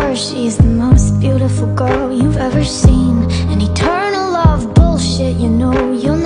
her, she's the most beautiful girl you've ever seen. And eternal love bullshit, you know you'll